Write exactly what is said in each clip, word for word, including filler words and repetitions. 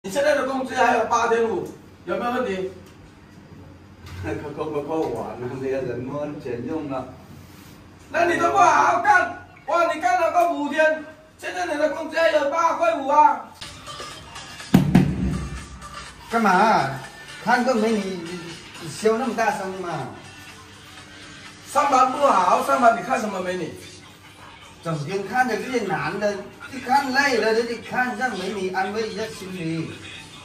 你现在的工资还有八点五，有没有问题？ 扣扣不扣完了，这个人摸钱用了。 那你都不好好干，哇，你干了个五天，现在你的工资还有八块五啊？ 干嘛？看个美女，你笑那么大声嘛？ 上班不好，上班你看什么美女？ 整天看着这些男的，就看累了就得看让美女安慰一下心理。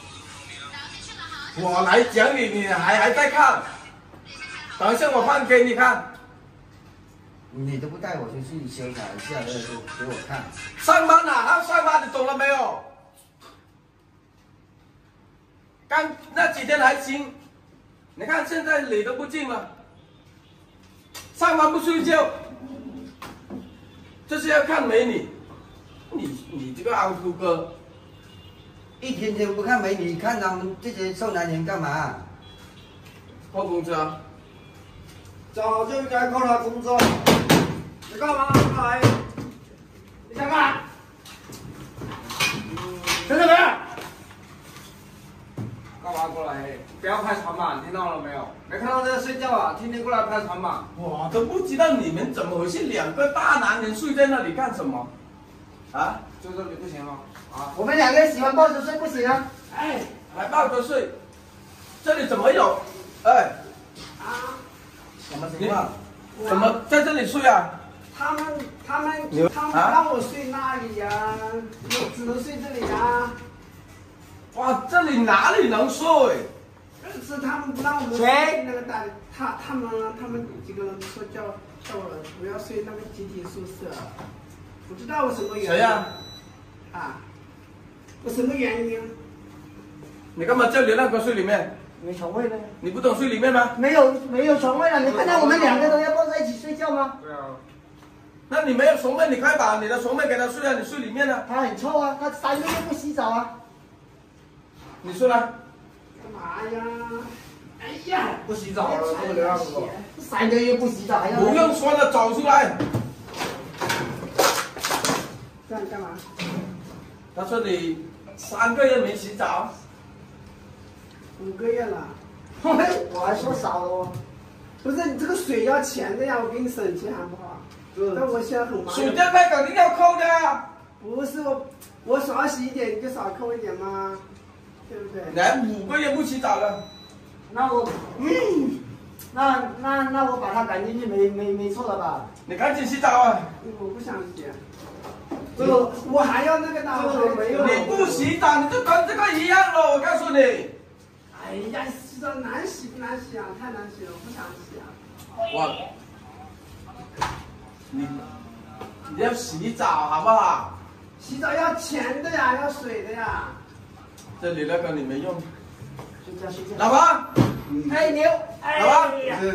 我来讲你，你还还在看？等一下我放给你看。 你都不带我出去潇洒一下，给给我看。 上班啊，上班你懂了没有？刚那几天还行，你看现在理都不进了。上班不睡觉，这是要看美女。你你这个凹凸哥， 一天天不看美女，看他们这些瘦男人干嘛？ 扣工资啊！ 早就应该扣他工资。你干嘛过来？你干嘛？听到没有？干嘛过来？不要拍船嘛，听到了没有？没看到在睡觉啊？天天过来拍船嘛？ 我都不知道你们怎么回事，两个大男人睡在那里干什么？啊？ 就这里不行吗？啊？我们两个人喜欢抱着睡不行啊？ 哎，还抱着睡？这里怎么有？哎， 啊？ 什么情况？怎么在这里睡啊？ 他们他们他们啊让我睡那里呀、啊，我只能睡这里啊。 哇，这里哪里能睡？ 是他们不让我们睡那个大，他他们他们几个人说叫叫我不要睡那个集体宿舍，不知道我什么原因。 谁呀？ 啊？我什么原因？ 你干嘛叫流浪狗睡里面？ 没床位呢？ 你不懂睡里面吗？ 没有没有床位了，你看到我们两个都要抱在一起睡觉吗？ 对啊。 那你没有床位，你快把你的床位给他睡啊！你睡里面啊！ 他很臭啊，他三个月不洗澡啊。 你睡啦。 干嘛呀？哎呀， 不洗澡了，这个流浪狗。 三个月不洗澡还要？ 不用说了，走出来。 这样干嘛？ 他说你三个月没洗澡。 五个月了，我还说少了哦。不是你这个水要钱的呀，我给你省钱好不好？但我现在很忙。 水电费肯定要扣的啊。 不是我，我少洗一点你就少扣一点嘛，对不对？ 来五个月不洗澡了。 那我，嗯，那那那我把它赶进去没没没错了吧？ 你赶紧洗澡啊！ 我不想洗。这个我还要那个呢，我没有。 你不洗澡你就跟这个一样了，我告诉你。 哎呀，洗澡难洗不难洗啊？太难洗了，我不想洗啊。 我，你你要洗澡好不好？ 洗澡要钱的呀，要水的呀。 这里那个你没用。 睡觉睡觉。 老婆， 嗯、哎牛，哎老婆， 呀，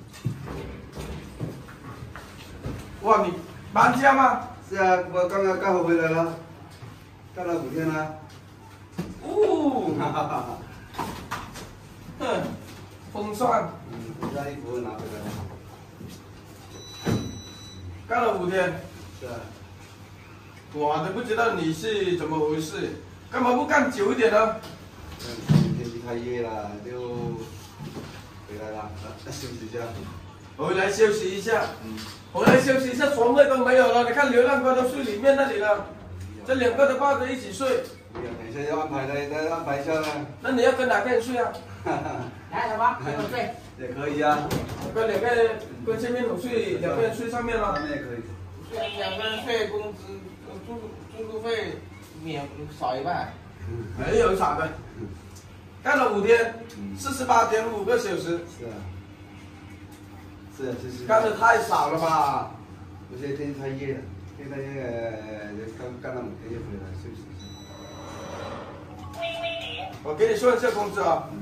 哇，你搬家吗？ 是啊，我刚刚刚好回来了，干了五天了。 哦， 哈哈哈。 哼，风扇。 嗯，我家衣服拿回来了。 干了五天。 是啊。 我都不知道你是怎么回事，干嘛不干久一点呢？ 嗯，天气太热了，就回来了，休息一下。 回来休息一下。嗯。回来休息一下，床位都没有了。你看流浪狗都睡里面那里了，这两个都抱着一起睡。 哎呀，等一下要安排的，再安排一下呢。 那你要跟哪个人睡啊？ 来，老婆，跟我睡。 也可以啊。 跟两个人跟前面我睡，两个人睡上面了。 那也可以。 两个人睡，工资住住宿费免少一半。 没有少的。干了五天，四十八点五个小时。 是啊。是啊，就是。 干的太少了吧？ 有些天气太热了，现在那个刚干了五天又回来休息一下。 我给你算一下工资啊。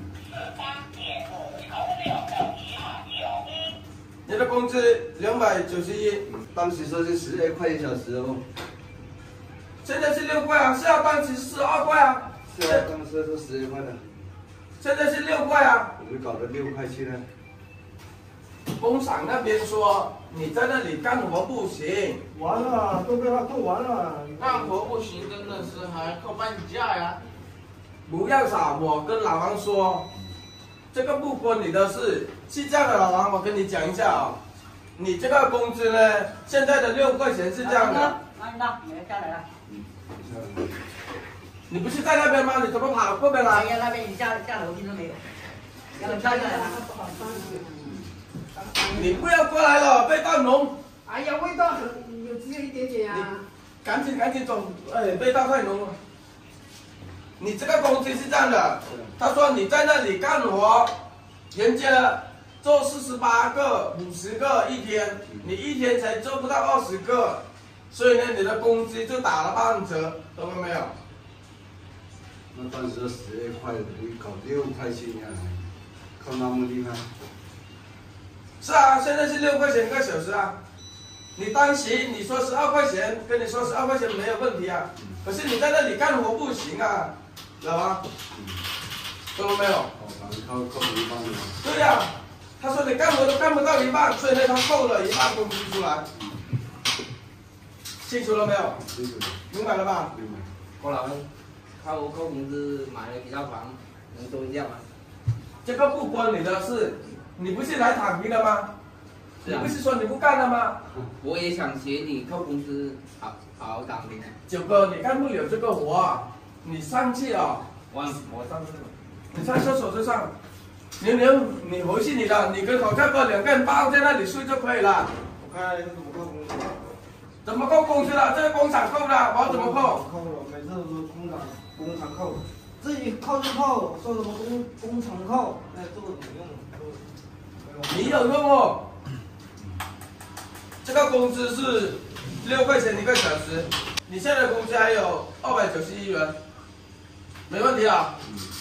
你的工资两百九十一， 当时说是十二块一小时哦。 现在是六块啊，下班期是十二块啊。 是啊，当时说十二块的。 现在是六块啊。 我们搞到六块去了。 工厂那边说你在那里干活不行。 完了， 啊都被他扣完了。 干活不行，真的是还扣半价呀！ 嗯，大家衣服拿回来了。 那活不行，真的是还扣半价呀！ 嗯，大家衣服拿回来了。 嗯，大家衣服拿回来了。 嗯，大家衣服拿回来了。 嗯，大家衣服拿回来了。 你不要吵，我跟老王说，这个不关你的事。是这样的，老王，我跟你讲一下啊、哦，你这个工资呢，现在的六块钱是这样的。 啊，那你下来了。 你不是在那边吗？你怎么跑过边来？ 哎呀，那边你下下楼梯都没有，要下来了。 你不要过来了，味道浓。 哎呀，味道很有只有一点点呀、啊。 赶紧赶紧走，哎，味道太浓了。你这个工资是这样的，他说你在那里干活，人家做四十八个、五十个一天，你一天才做不到二十个，所以呢，你的工资就打了半折，懂了没有？ 那当时十二块，你搞六块钱呀，靠那么厉害。 是啊，现在是六块钱一个小时啊。你当时你说十二块钱，跟你说十二块钱没有问题啊。可是你在那里干活不行啊，知道吗？懂了没有？ 哦，反正扣扣一半了。 对呀、啊，他说你干活都干不到一半，所以呢他扣了一半工资出来。清楚了没有？ 清楚。 明白了吧？ 明白。 郭老师，扣扣工资买了几套房，能说一下吗？ 这个不关你的事，你不是来躺平的吗？你不是说你不干了吗？ 我也想学你扣工资，好好躺平。 九哥，你干不了这个活、啊，你上去啊！ 我我上厕所。 你上厕所就上。牛牛，你回去你的，你跟口罩哥两个人抱在那里睡就可以了。 我看是怎么扣工资？ 怎么扣工资了？这个工厂扣的，我怎么扣？ 扣了，每次都是工厂工厂扣，自己扣就扣，说什么工工厂扣，哎，这个有用， 你有用哦。这个工资是六块钱一个小时，你现在的工资还有二百九十一元，没问题啊。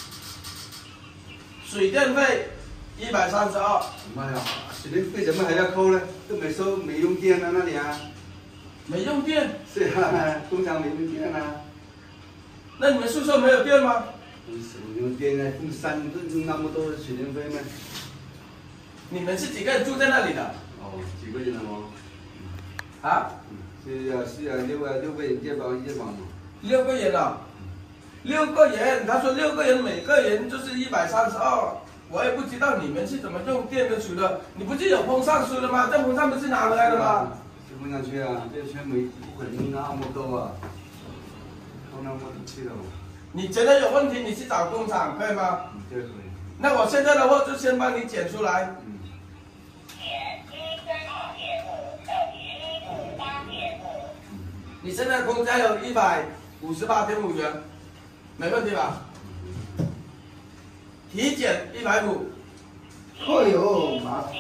水电费一百三十二。 妈呀，水电费怎么还要扣呢？都没收没用电啊那里啊。 没用电？ 是啊，工厂没用电啊。 那你们宿舍没有电吗？ 什么用电呢？用三用那么多的水电费吗？ 你们是几个人住在那里的？ 哦，几个人了吗？ 啊？ 是啊是啊，六个六个人借包一间房嘛。 六个人啊？六个人，他说六个人每个人就是一百三十二，我也不知道你们是怎么用电跟水的。你不是有风扇吹的吗？这风扇不是拿回来的吗？ 就不上去啊，这圈没不可能那么多啊，扣那么多去了。 你觉得有问题，你去找工厂可以吗？ 嗯，这可以。 那我现在的话就先帮你剪出来。 嗯。 你现在工资还有一百五十八点五元，没问题吧？体检一百五。 哎呦，麻烦。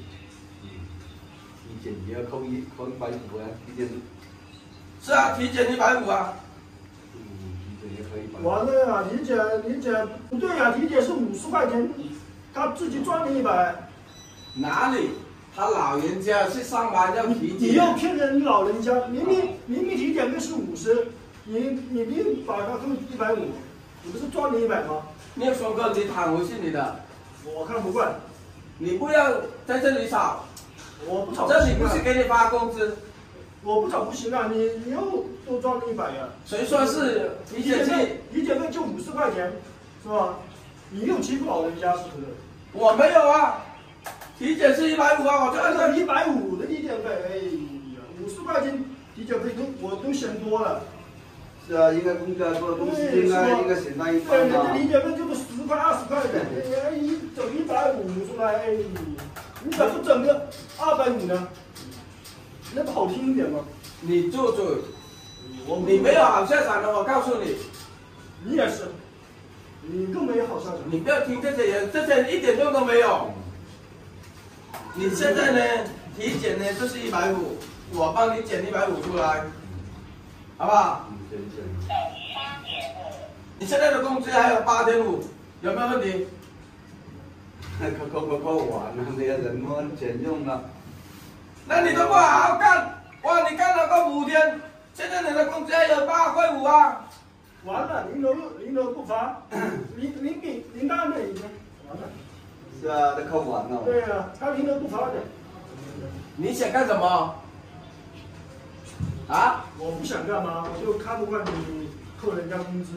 体检也要扣一扣一百五啊，体检。 是啊，体检一百五啊。 嗯，体检也可以。 完了呀，体检体检不对呀、啊，体检是五十块钱，他自己赚了一百。 哪里？他老人家去上班要体检。 你又骗人老人家，明明明明体检费是五十，你你你把它扣一百五，你不是赚了一百吗？ 聂松哥，你躺回去你的。 我看不惯。 你不要在这里吵。 我不吵。 这里不是给你发工资。 我不吵不行啊！你你又多赚了一百呀？ 谁说是体检费？ 体检费就五十块钱，是吧？你又欺负老人家是不是？ 我没有啊，体检是一百五啊，我就按照一百五的体检费，哎呀，五十块钱体检费都我都嫌多了。 是啊，应该公家做的东西应该应该省那一半对，人嘛。 家体检费就是十块二十块的，哎一整一百五出来，哎，你怎么不整个二百五呢？那不好听一点吗？ 你住嘴！你没有好下场的，我告诉你。 你也是，你更没有好下场。 你不要听这些人，这些人一点用都没有。你现在呢，体检呢就是一百五，我帮你减一百五出来，好不好？ 嗯，减减。 你现在的工资还有八点五，有没有问题？ 扣扣扣扣完了，那些人么钱用了。 那你都不好好干，哇！你干了个五天，现在你的工资还有八块五啊！ 完了，零头零头不发，零零比零大那已经完了。 是啊，都扣完了。 对啊，他零头不发的。 你想干什么？啊？ 我不想干嘛，我就看不惯你扣人家工资。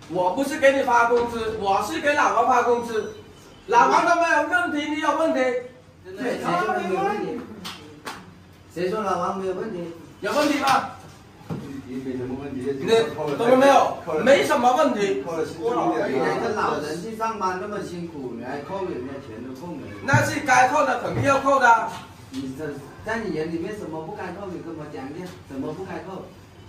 我不是给你发工资，我是给老王发工资。老王都没有问题，你有问题？ 对，谁说没有问题？谁说老王没有问题？ 有问题吗？ 没什么问题。 你懂了没有？没什么问题。 扣了十九点一个老人去上班那么辛苦，你还扣人家钱都扣没了。 那是该扣的，肯定要扣的。 你这在你眼里面什么不该扣？你跟我讲一遍，什么不该扣？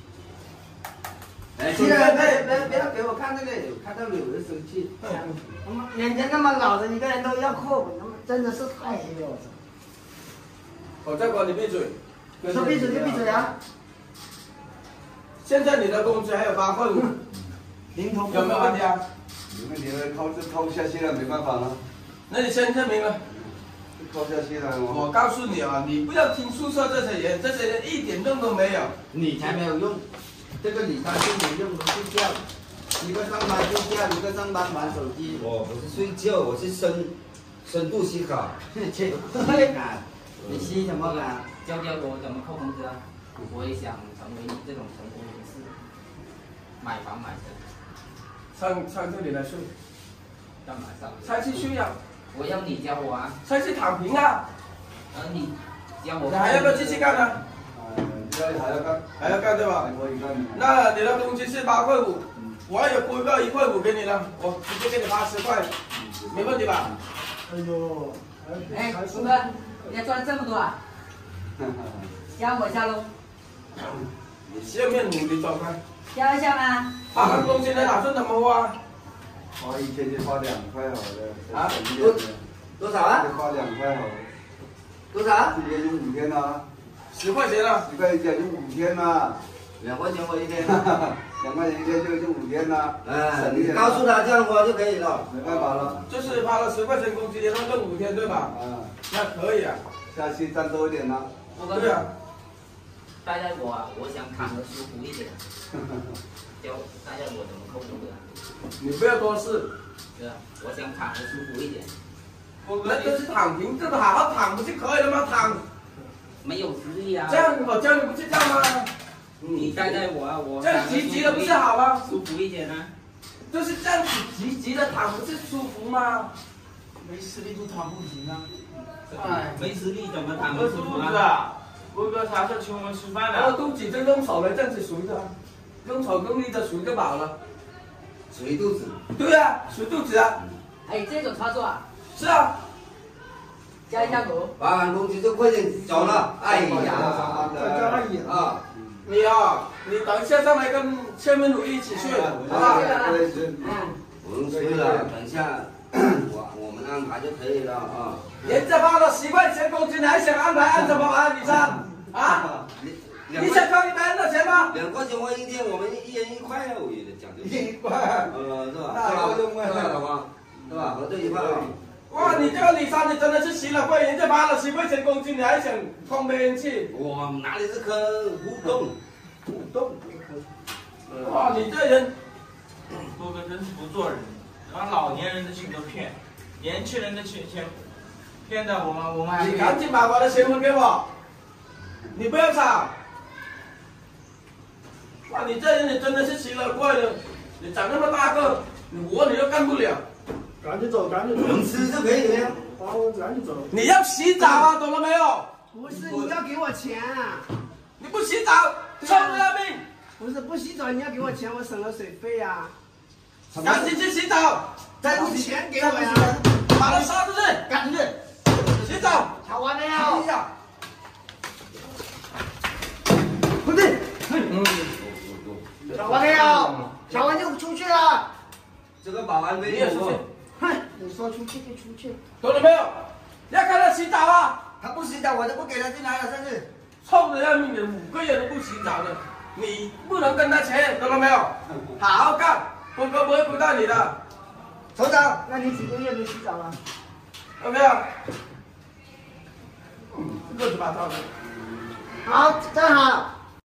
哎，现在别别别给我看这个，看到你我就生气。 我们人家那么老的一个人都要扣，那么真的是太黑了，我操！ 我再管你闭嘴。 说闭嘴就闭嘴啊！ 现在你的工资还有八块五， 零头有没有问题啊？ 有问题了，扣就扣不下去了，没办法了。 那你签证明了。 扣下去了。 我告诉你啊，你不要听宿舍这些人，这些人一点用都没有。 你才没有用，这个李三就没用，睡觉。一个上班睡觉，一个上班玩手机。 我不是睡觉，我是深深度思考。 切，你吸什么感？ 教教我怎么扣工资啊？我也想成为你这种成功人士，买房买车。 上上这里来睡， 干嘛上？ 才去睡啊！ 我要你教我啊！ 才去躺平啊！ 而你教我。 你还要不要继续干呢？ 这还要干， 还要干对吧？ 还可以干。 那你的工资是八块五，我也拨个一块五给你了，我直接给你发十块，没问题吧？ 哎呦， 哎，叔哥，你还赚这么多啊？教我一下喽。 你下面努力走开。 教一下吗？ 发完工资的打算怎么花？ 花一天就花两块好了。 啊？ 多多少啊？ 花两块好了。 多少？ 一天用五天啊。 十块钱啊？ 十块钱用五天呐。 两块钱我一天。 两块钱一天就用五天呐。 哎，你告诉他这样花就可以了。 没办法了。 就是发了十块钱工资，然后用五天对吧？ 啊。 那可以啊。 下去赚多一点呐。 对啊。 带带我啊，我想躺得舒服一点。教带带我怎么扣工资啊？ 你不要多事。 是啊，我想躺得舒服一点。 那就是躺平，这个好好躺不就可以了吗？躺。 没有实力啊。 这样我教你不是这样吗？ 你带带我啊，我。 这样急急的不是好吗？ 舒服一点啊。 就是这样子急急的躺不是舒服吗？ 没实力就躺不平啊！ 哎，没实力怎么躺饿得舒服肚子啊？ 啊！波哥啥时候请我们吃饭饿的？ 肚子就用手来这样子捶的，用手用力的捶就饱了。 捶肚子。 对啊，捶肚子啊。 哎，这种操作啊， 是啊。 加一下我。 发完工资就快点走了。哎呀， 再加一啊！ 你啊，你等一下上来跟千文鲁一起去，好不好？ 嗯，不用睡了，等一下我我们安排就可以了啊。 人家发了十块钱工资，你还想安排按什么安？你看啊？你想靠你别人的钱吗？ 两块钱花一天，我们一人一块啊，我也得讲究。 一块， 呃，是吧？ 那够用吗？ 是吧，老王？是吧？合作一块啊。 哇，你这个李三，你真的是行了贵，人家发了十块钱工资，你还想诓别人去？ 我哪里是坑？互动，互动。 哇，你这人， 波哥真是不做人，把老年人的钱都骗，年轻人的钱钱骗的我们我们还你赶紧把我的钱还给我，你不要吵。哇，你这人你真的是奇了怪了，你长那么大个，你活你又干不了。 赶紧走，赶紧走， 能吃就可以了。 哦，赶紧走。 你要洗澡啊，懂了没有？ 不是，你要给我钱啊！ 你不洗澡，臭的要命！ 不是不洗澡，你要给我钱，我省了水费呀。 赶紧去洗澡， 再不钱给我呀！ 把他杀出去， 赶紧去洗澡。 吵完了洗呀！ 呀！ 不对， 嗯， 吵完了呀！吵完就出去了。 这个保安你费也出去， 哼，你说出去就出去。 懂了没有？要看他洗澡啊！ 他不洗澡，我就不给他进来了，甚至。 臭的要命的，五个月都不洗澡的，你不能跟他钱，懂了没有？好好干，波哥不会亏待你的， 首长，那你几个月没洗澡了？ 有没有？嗯，乱七八糟的。 好，站好。